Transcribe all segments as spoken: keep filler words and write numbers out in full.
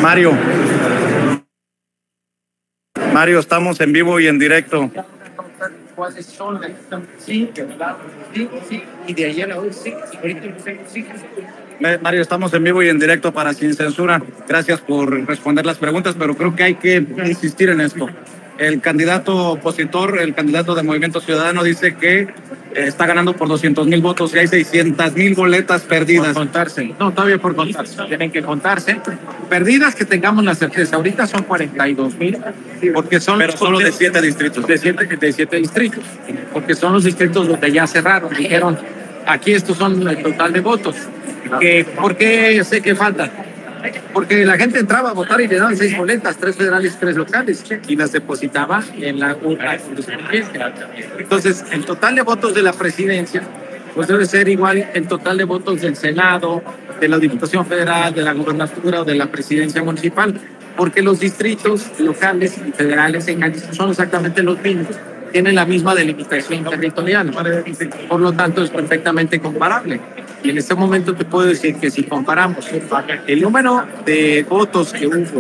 Mario. Mario, estamos en vivo y en directo. ¿Cuáles son? Sí, sí, sí, y de ayer a hoy sí, sí. Mario, estamos en vivo y en directo para Sin Censura. Gracias por responder las preguntas, pero creo que hay que insistir en esto. El candidato opositor, el candidato de Movimiento Ciudadano, dice que eh, está ganando por doscientos mil votos y hay seiscientas mil boletas perdidas. Por contarse, no, todavía por contarse, tienen que contarse. Perdidas que tengamos la certeza, ahorita son cuarenta y dos mil, porque son Pero solo de siete distritos. De siete, de siete distritos, porque son los distritos donde ya cerraron, dijeron, aquí estos son el total de votos. Que, ¿Por qué sé que faltan? Porque la gente entraba a votar y le daban seis boletas, tres federales y tres locales, y las depositaba en la urna correspondiente. Entonces, el total de votos de la presidencia pues debe ser igual el total de votos del Senado, de la Diputación Federal, de la Gobernatura o de la Presidencia Municipal, porque los distritos locales y federales en Jalisco son exactamente los mismos, tienen la misma delimitación territorial, por lo tanto es perfectamente comparable. Y en este momento te puedo decir que si comparamos el número de votos que hubo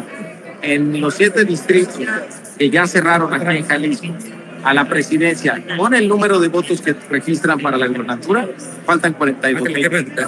en los siete distritos que ya cerraron aquí en Jalisco a la presidencia con el número de votos que registran para la gobernatura, faltan cuarenta y dos mil.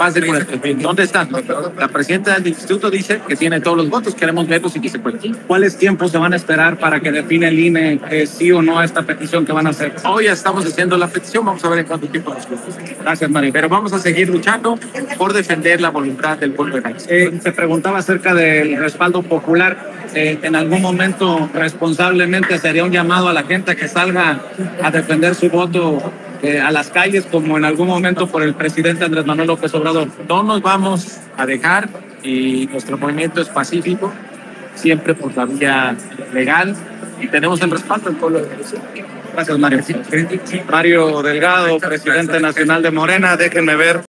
¿Dónde están? La presidenta del instituto dice que tiene todos los votos, queremos verlos y que se pueden. ¿Cuáles tiempos se van a esperar para que define el I N E eh, sí o no a esta petición que van a hacer? Hoy ya estamos haciendo la petición, vamos a ver en cuánto tiempo nos cuesta. Gracias, Mario. Pero vamos a seguir luchando por defender la voluntad del pueblo de Jalisco. Eh, se preguntaba acerca del respaldo popular. Eh, en algún momento responsablemente sería un llamado a la gente a que salga a defender su voto eh, a las calles, como en algún momento por el presidente Andrés Manuel López Obrador. No nos vamos a dejar y nuestro movimiento es pacífico, siempre por la vía legal, y tenemos el respaldo del pueblo de Jalisco. Gracias, Mario. Mario Delgado, presidente nacional de Morena. Déjenme ver.